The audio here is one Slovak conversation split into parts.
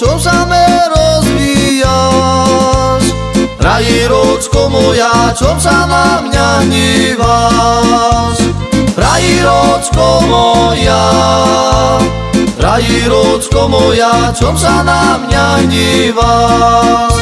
čo sa me rozvíjaš. Frajíročko moja, čo sa na mňa hnívaš. Frajíročko moja, frajíročko moja, čo sa na mňa hnívaš.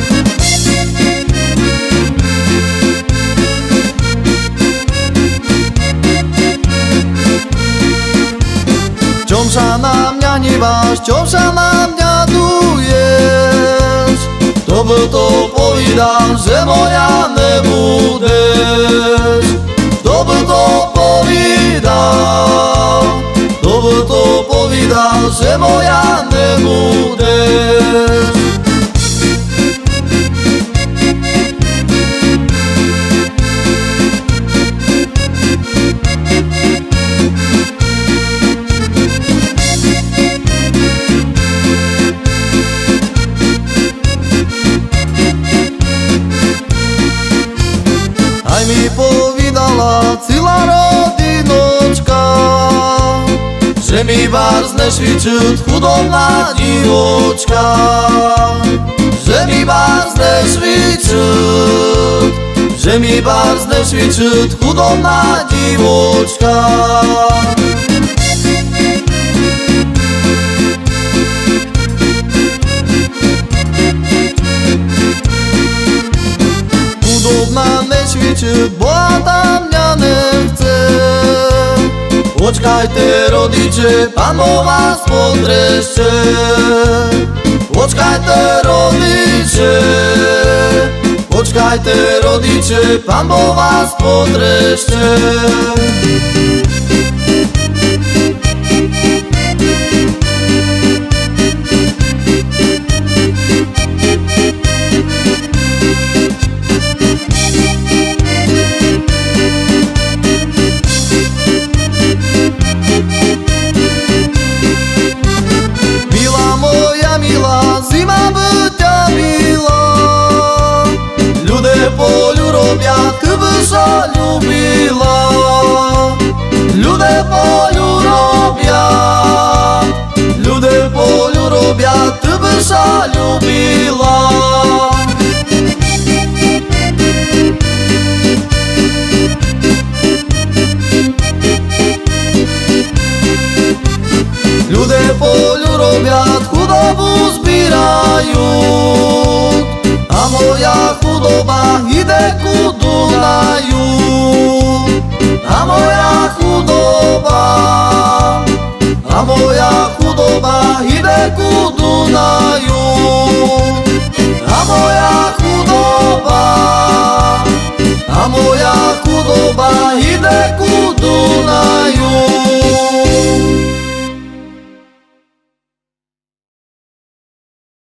Čom sa na mňa hnívaš, čom sa na mňa duješ? Kto by to povedal, že moja nebudeš? Kto by to povedal? Kto by to povedal, že moja nebudeš? Aj mi povedala celá rodinočka, že mi vás nešvičut chudobná divočka. Že mi vás nešvičut, že mi vás nešvičut chudobná divočka. Chudobná nešvičut, bohatá mňa nechce. Počkajte rodiče, Pán Boh vás potreste. Počkajte rodiče, počkajte rodiče, Pán Boh vás potreste. Zima by ťa mila, ľudia poľu robia, keby sa ľúbila. Ľudia poľu robia, ľudia poľu robia, keby sa ľúbila. Ľudia poľu robia, chudobu zbírajú, a moja chudoba ide ku Dunaju. A moja chudoba ide ku Dunaju. A moja chudoba